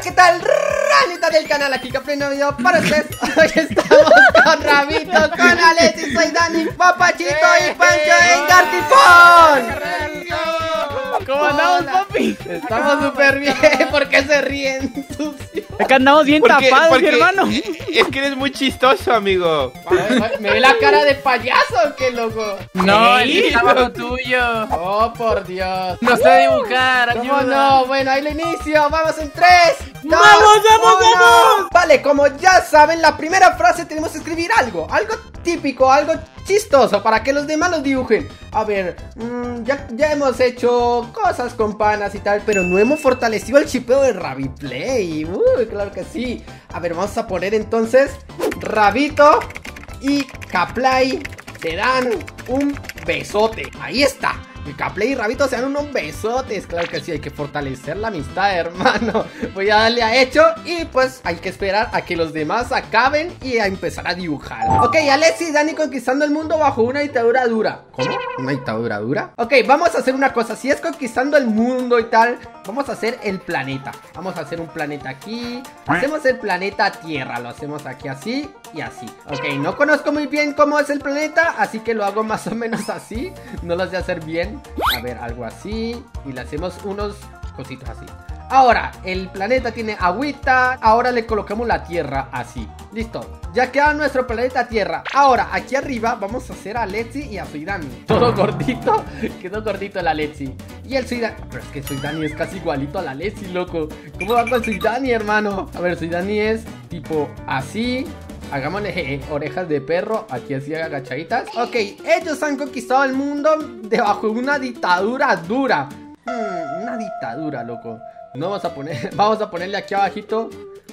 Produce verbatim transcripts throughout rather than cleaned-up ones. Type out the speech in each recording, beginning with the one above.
¿qué tal? Ranita del canal, aquí Caplay, nuevo video para ustedes. Hoy estamos con Rabito, con Alexi, soy Dani, Papachito y Pancho en Gartifón. ¿Cómo andamos, papi? Estamos súper bien. ¿Por qué se ríen, sucio? Es que andamos bien Porque- tapados, porque mi hermano. Es que eres muy chistoso, amigo. ¿Me ve la cara de payaso o qué, loco? No, el Ey, trabajo tuyo. Oh, por Dios. No sé dibujar, ¿Cómo ayuda. no? Bueno, ahí lo inicio. Vamos en tres, dos, ¡Vamos, vamos, uno. vamos! Vale, como ya saben, la primera frase tenemos que escribir algo. Algo típico, algo chistoso para que los demás lo dibujen. A ver, mmm, ya, ya hemos hecho cosas con panas y tal, pero no hemos fortalecido el chipeo de Rabiplay. Uy, claro que sí. A ver, vamos a poner entonces Rabito y Caplay se dan un besote. Ahí está. El Caplay y Rabito se dan unos besotes. Claro que sí, hay que fortalecer la amistad, hermano. Voy a darle a hecho y pues hay que esperar a que los demás acaben y a empezar a dibujar. Ok, Alexi y Dani conquistando el mundo bajo una dictadura dura. ¿Cómo? ¿Una dictadura dura? Ok, vamos a hacer una cosa. Si es conquistando el mundo y tal, vamos a hacer el planeta. Vamos a hacer un planeta aquí. Hacemos el planeta Tierra. Lo hacemos aquí así y así. Ok, no conozco muy bien cómo es el planeta, así que lo hago más o menos así. No lo sé hacer bien. A ver, algo así. Y le hacemos unos cositos así. Ahora, el planeta tiene agüita. Ahora le colocamos la tierra así. Listo, ya queda nuestro planeta Tierra. Ahora, aquí arriba vamos a hacer a Alexi y a Soidani. Todo gordito. Quedó gordito el Alexi. Y el Soidani. Pero es que Soidani es casi igualito al Alexi, loco. ¿Cómo va con Soidani, hermano? A ver, Soidani es tipo así. Hagámosle eh, orejas de perro. Aquí así agachaditas. Ok, ellos han conquistado el mundo debajo de una dictadura dura. Hmm, una dictadura, loco. No vamos a poner. Vamos a ponerle aquí abajito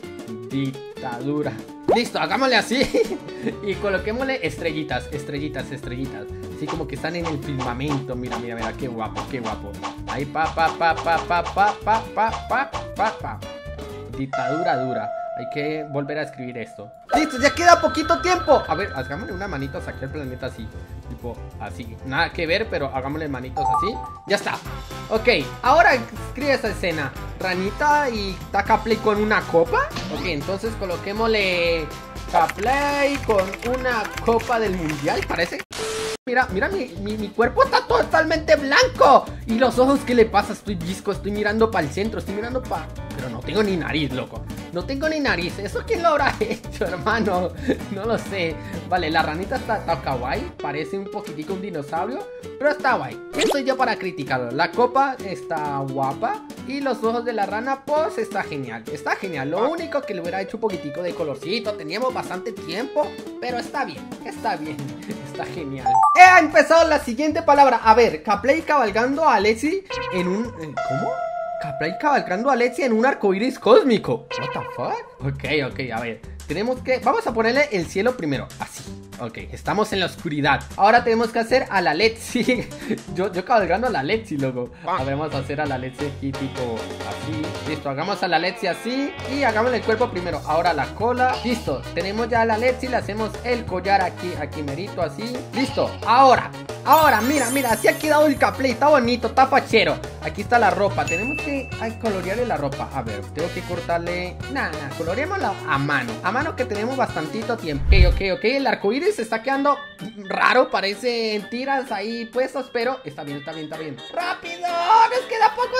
dictadura. Listo, hagámosle así. Y coloquémosle estrellitas, estrellitas, estrellitas. Así como que están en el firmamento. Mira, mira, mira, qué guapo, qué guapo. Ahí pa, pa, pa, pa, pa, pa, pa, pa, pa, pa, pa. Dictadura dura. Hay que volver a escribir esto. Listo, ya queda poquito tiempo. A ver, hagámosle una manitos aquí al planeta así. Tipo así. Nada que ver, pero hagámosle manitos así. Ya está. Ok, ahora escribe esta escena. Ranita y está Caplay con una copa. Ok, entonces coloquémosle Caplay con una copa del mundial, parece. Mira, mira, mi, mi, mi cuerpo está totalmente blanco. Y los ojos, ¿qué le pasa? Estoy visco, estoy mirando para el centro, estoy mirando para... Pero no tengo ni nariz, loco. No tengo ni nariz. ¿Eso quién lo habrá hecho, hermano? No lo sé. Vale, la ranita está, está kawaii. Parece un poquitico un dinosaurio, pero está guay. ¿Quién soy yo para criticarlo? La copa está guapa y los ojos de la rana, pues, está genial. Está genial. Lo único que le hubiera hecho un poquitico de colorcito. Teníamos bastante tiempo, pero está bien. Está bien. Está genial. He empezado la siguiente palabra. A ver, Caplay cabalgando a Alexi en un... ¿Cómo? Caplay cabalgando a Alexi en un arcoíris cósmico. What the fuck? Ok, ok, a ver. Tenemos que... Vamos a ponerle el cielo primero. Así. Ok, estamos en la oscuridad. Ahora tenemos que hacer a la Alexi. yo, yo cabalgando a la Alexi, loco. A ver, vamos a hacer a la Alexi aquí tipo así. Listo, hagamos a la Alexi así. Y hagamos el cuerpo primero. Ahora la cola. Listo, tenemos ya a la Alexi. Le hacemos el collar aquí, aquí merito así. Listo, ahora Ahora, mira, mira, así ha quedado el Caplay. Está bonito, está fachero. Aquí está la ropa, tenemos que ay, colorearle la ropa. A ver, tengo que cortarle... Nada, nah, coloreémosla a mano. A mano que tenemos bastantito tiempo. Ok, ok, ok, el arcoíris se está quedando raro. Parecen tiras ahí puestas, pero está bien, está bien, está bien. ¡Rápido! ¡Nos queda poco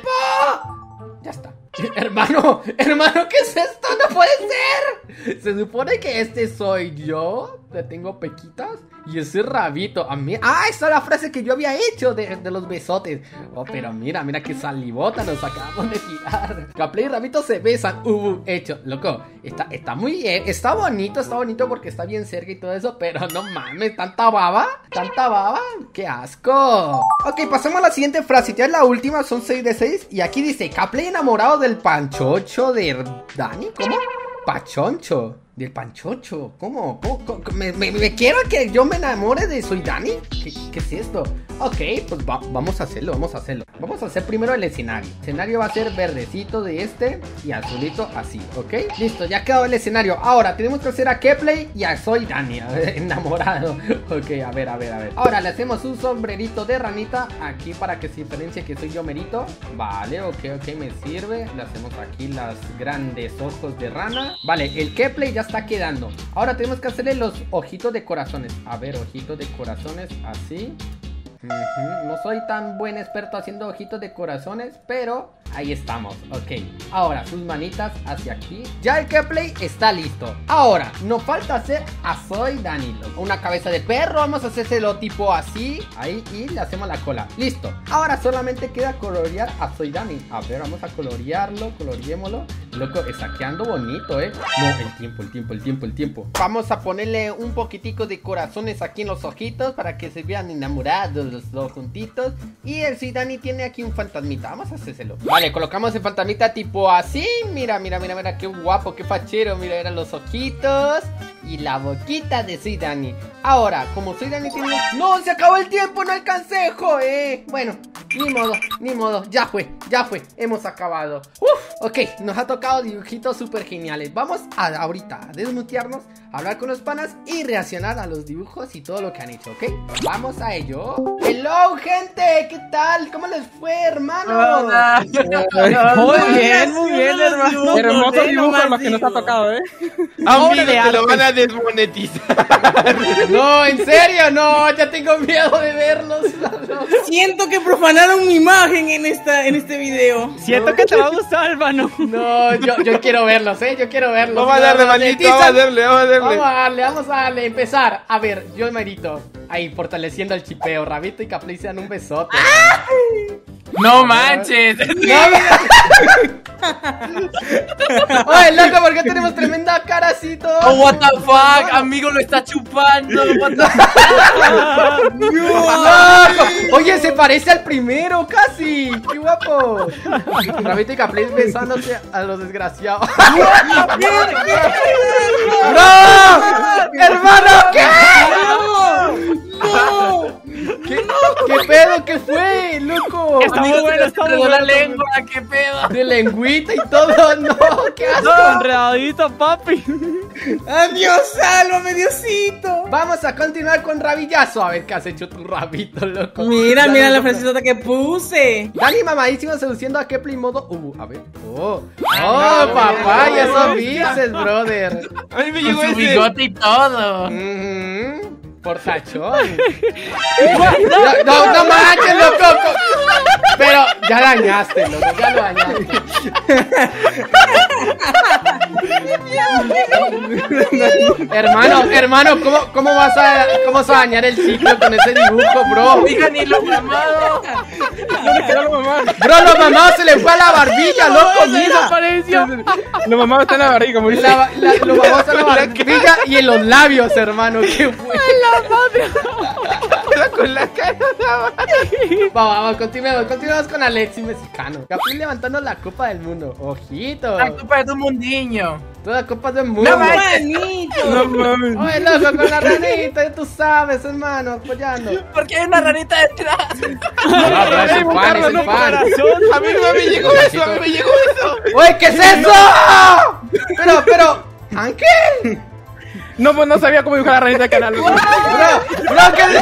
tiempo! Ya está. Hermano, hermano, ¿qué es esto? ¡No puede ser! Se supone que este soy yo. Le tengo pequitas. Y ese Rabito, a mí... Ah, esa es la frase que yo había hecho de, de los besotes. Oh, pero mira, mira qué salivota nos acabamos de tirar. Caplay y Rabito se besan. Uh, hecho, loco. Está, está muy bien, está bonito, está bonito porque está bien cerca y todo eso. Pero no mames, tanta baba. Tanta baba, qué asco. Ok, pasemos a la siguiente frase. Ya es la última, son seis de seis. Y aquí dice, Caplay enamorado del panchocho de Dani. ¿Cómo? Pachoncho. Del Panchocho. ¿Cómo? ¿Cómo? ¿Cómo? ¿Me, me, me quiero que yo me enamore de Soy Dani? ¿Qué, qué es esto? Ok, pues va, vamos a hacerlo, vamos a hacerlo. Vamos a hacer primero el escenario. El escenario va a ser verdecito de este y azulito así, ¿ok? Listo, ya quedó el escenario. Ahora tenemos que hacer a Kepley y a Soy Dani, a ver, enamorado. Ok, a ver, a ver, a ver. Ahora le hacemos un sombrerito de ranita aquí para que se diferencie que soy yo merito. Vale, ok, ok, me sirve. Le hacemos aquí las grandes ojos de rana. Vale, el Kepley ya está quedando. Ahora tenemos que hacerle los ojitos de corazones. A ver, ojitos de corazones así. Uh-huh. No soy tan buen experto haciendo ojitos de corazones, pero ahí estamos, ok. Ahora sus manitas hacia aquí. Ya el Kepley está listo. Ahora nos falta hacer a Soy Dani. Una cabeza de perro, vamos a hacérselo tipo así. Ahí, y le hacemos la cola. Listo, ahora solamente queda colorear a Soy Dani. A ver, vamos a colorearlo, coloreémoslo. Loco, está quedando bonito, eh. No, el tiempo, el tiempo, el tiempo, el tiempo. Vamos a ponerle un poquitico de corazones aquí en los ojitos para que se vean enamorados los dos juntitos. Y el Soy Dani tiene aquí un fantasmita. Vamos a hacérselo. Vale, colocamos el fantasmita tipo así. Mira, mira, mira, mira, qué guapo, qué fachero. Mira, eran los ojitos y la boquita de Soy Dani. Ahora, como Soy Dani tiene... ¡No! ¡Se acabó el tiempo! ¡No alcancé, eh! Bueno, ni modo, ni modo. Ya fue, ya fue. Hemos acabado. Uf, ok, nos ha tocado dibujitos súper geniales. Vamos a ahorita a desmutearnos, a hablar con los panas y reaccionar a los dibujos y todo lo que han hecho, ¿ok? Vamos a ello. Hello, gente, ¿qué tal? ¿Cómo les fue, hermano? Hola. Muy bien, muy bien, hermano. Hermoso dibujo el más que nos ha tocado, ¿eh? Amigo, te lo van a desmonetizar. No, en serio, no, ya tengo miedo de verlos. Siento que profanaron mi imagen en esta en este video. Siento que te va a gustar, hermano. No, yo, yo quiero verlos, eh, yo quiero verlos. Vamos a darle, manito, vamos a darle, vamos a darle. Vamos a darle, vamos a darle, empezar. A ver, yo merito. Ahí, fortaleciendo el chipeo. Rabito y Kepley se dan un besote. No manches. Oye, loco, ¿por qué tenemos tremenda cara así todo? Oh, what the fuck, amigo, lo está chupando. What the fuck. ¡Loco! Oye, se parece al primero, casi. ¡Qué guapo! Rabito y Kepley besándose a los desgraciados. ¡Bro! ¡Hermano, qué! ¡No! ¿Qué, ¿Qué pedo? ¿Qué fue, loco? Está muy bueno, está muy Perdón la bueno. lengua, qué pedo. De lengüita y todo, no, qué asco. Enredadito, papi. ¡Adiós, sálvame, Diosito! Vamos a continuar con Rabillazo. A ver qué has hecho tu rabito, loco. Mira, Dale, mira la loco. frasezota que puse. Dani mamadísimo seduciendo a Kepley modo. Uh, a ver. Oh, oh, no, papá, no, ya no, son no. bices, brother. A mí me Con llegó su ese. bigote y todo. Ujú, Portachón. No, no, no manches, loco. Pero ya dañaste, loco, ya lo dañaste. Hermano, hermano, ¿cómo, cómo vas a cómo vas a dañar el ciclo con ese dibujo, bro? Mija, ni lo mamado. Bro, lo mamado se le fue a la barbilla, loco, Se mira. desapareció. Lo mamá está en la barriga, como dice. La, la, lo mamado está en la barbilla y en los labios, hermano. ¿Qué fue? Con la cara. Vamos, vamos, continuemos, continuemos con Alexi mexicano. Kepley levantando la copa del mundo. Ojito. La culpa de tu mundiño. Toda copa del mundo. No manches. ¡Manito! No mames. Oye, loco, con la ranita, tú sabes, hermano, apoyando. ¿Por qué hay una ranita detrás? No, pero soy fan, soy fan. A mí no me llegó eso, a mí me llegó eso. Oye, ¿qué es eso? Pero, pero, Ángel. No, pues no sabía cómo dibujar la ranita de canal. Bro, bro, ¿qué?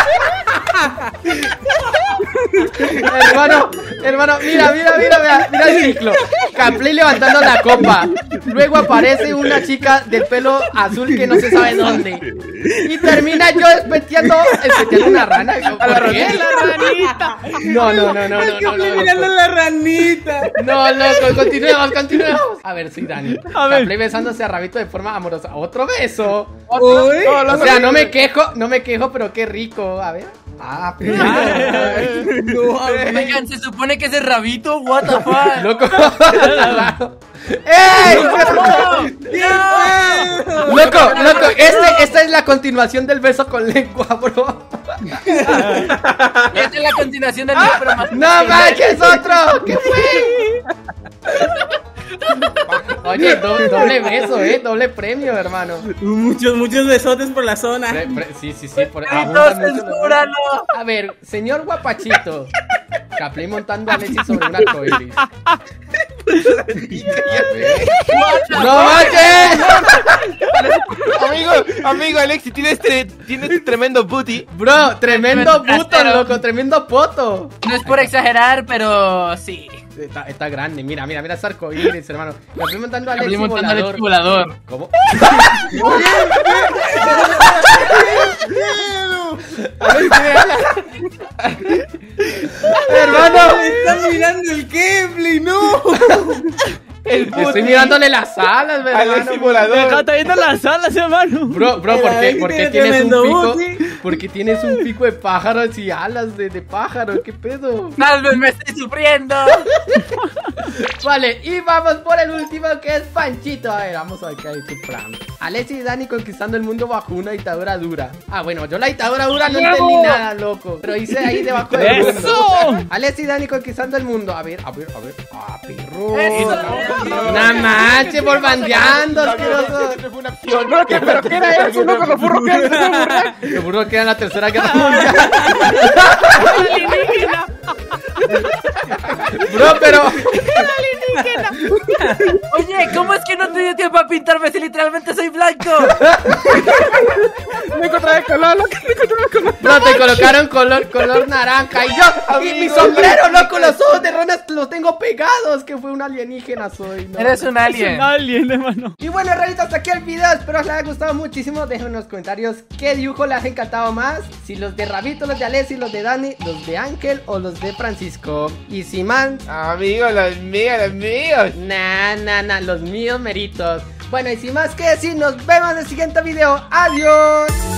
Hermano, hermano, mira, mira, mira, mira, mira el ciclo. Kepley levantando la copa. Luego aparece una chica del pelo azul que no se sabe dónde. Y termina yo espeteando, espeteando una rana. ¿Por qué? La ranita. No, no, no, no, no, no, no, mirando no. la ranita. No, loco, continuemos, continuemos. A ver, soy Dani. A ver. Kepley besándose a Rabito de forma amorosa. Otro beso. Uy. O sea, no me quejo, no me quejo, pero qué rico. A ver. Ah, pero... No, Oigan, se supone que ese rabito, what the fuck. Loco. ¡Ey! Loco, loco, este, esta es la continuación del beso con lengua, bro. Esta es la continuación del libro, pero más. ¡No manches, otro! ¿Qué fue? Oye, do doble beso, eh, doble premio, hermano. Muchos, muchos besotes por la zona. Pre pre sí, sí, sí. Por, ¡No, censúralo! A ver, señor guapachito. Capley montando a Alexis sobre un arcoíris. ¡No manches! Amigo, amigo Alexis, tienes, tre tienes tremendo booty. Bro, tremendo puto, Trasero. loco, tremendo poto. No es por exagerar, pero sí. Está, está grande, mira, mira, mira ese arcoíris, hermano. Capley montando a Estoy Alexis montando al volador. volador. ¿Cómo? Hermano, Están mirando el Kepler, no. El booty. estoy mirándole las alas, hermano. Alexis volador. Acá está viendo las alas, hermano. Bro, bro, ¿por Mira, qué, ahí por qué tiene tienes un tremendo pico? booty. ¿Por qué tienes un pico de pájaros y alas de, de pájaro? ¿Qué pedo? Tal vez me estoy sufriendo. Vale, y vamos por el último que es Panchito. A ver, vamos a ver qué ha hecho Fran. Alexis y Dani conquistando el mundo bajo una dictadura dura. Ah, bueno, yo la dictadura dura no entendí nada, loco. Pero hice ahí debajo del mundo. ¡Eso! Alexis y Dani conquistando el mundo. A ver, a ver, a ver. Ah, perro. Eso. Nada manches, por bandeando, asqueroso. Fue una acción. No, ¿qué? ¿Pero qué era eso? No, con los burros que eran. Seguro que era la tercera guerra mundial. ¡Alienígena! Bro, pero. Oye, ¿cómo es que no te dio tiempo a pintarme si literalmente soy blanco? Me encontré el color, loco. Me encontré el color. Bro, te colocaron color, color naranja. Y yo, y mi sombrero, loco, los ojos de Ronas los tengo pegados. Que fue un alienígena soy, ¿no? Eres un Es un alien. alien, hermano. Y bueno, raritos, hasta aquí el video. Espero os les haya gustado muchísimo. Déjenme en los comentarios qué dibujo les ha encantado más. Si los de Rabito, los de Alexis, los de Dani, los de Ángel o los de Francisco. Y si man, Amigos, los míos, los míos. nah, nah, nah, los míos meritos. Bueno, y sin más que decir, nos vemos en el siguiente video. Adiós.